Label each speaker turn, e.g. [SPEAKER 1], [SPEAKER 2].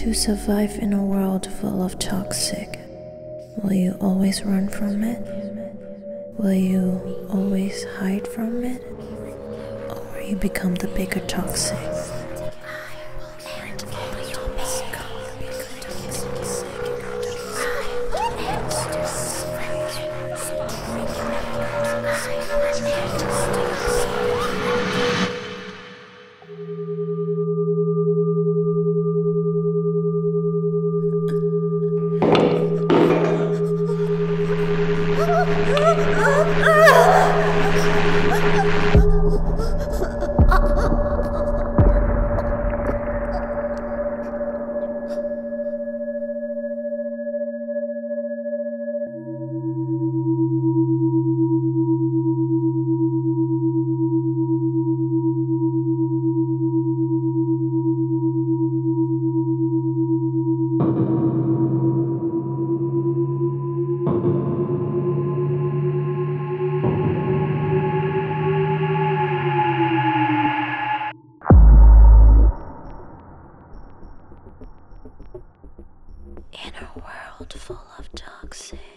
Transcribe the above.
[SPEAKER 1] to survive in a world full of toxic, will you always run from it? Will you always hide from it? Or will you become the bigger toxic? In a world full of toxic.